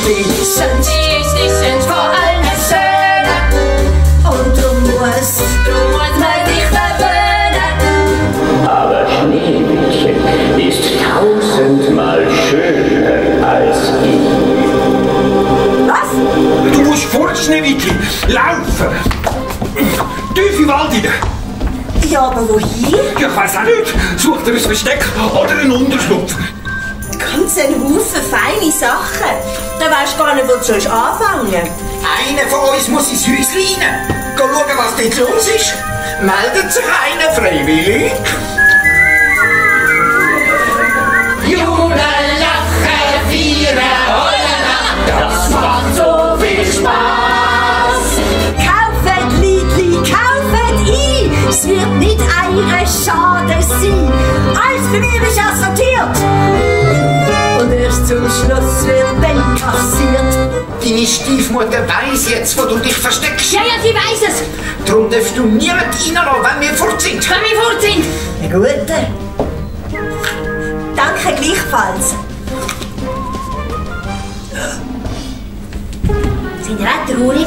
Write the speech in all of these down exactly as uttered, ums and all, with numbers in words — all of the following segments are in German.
Schön, sie ist die schönste von allen Schönen. Und du musst, du musst man dich verwöhnen. Aber Schneewittchen ist tausendmal schöner als ich. Was? Du musst fort, Schneewittchen. Laufen. Tief im Wald rein. Ja, aber wohin? Ja, ich weiss auch nicht. Such dir ein Versteck oder einen Unterschlupf. Ganz ein Haufen feine Sachen. Da weisst gar nicht, wo du sollst anfangen. Einer von uns muss ins Häuschen rein. Geh schauen, was dort los ist. Meldet sich einer freiwillig? Jubeln, lachen, feiern, heulen, das macht so viel Spaß. Kaufet, Liedli, kaufet ein. Es wird nicht eure Schade sein. Alles für mich ist assortiert. Und erst zum Schluss wird dann kassiert. Deine Stiefmutter weiss jetzt, wo du dich versteckst. Ja, ja, sie weiss es. Darum darfst du niemand reinlassen, wenn wir fort sind. Wenn wir fort sind. Eine gute. Danke gleichfalls. Sind ihr auch traurig?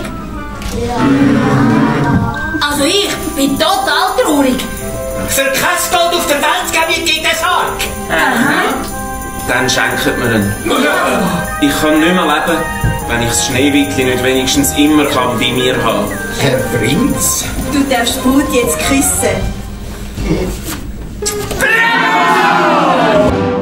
Ja. Also ich bin total traurig. Für kein Geld auf der Welt gebe ich dir den Sarg. Aha. Dann schenkt mir ihn. Ich kann nicht mehr leben, wenn ich das Schneewittchen nicht wenigstens immer kann bei mir haben. Herr Prinz. Du darfst Brut jetzt küssen. Bravo!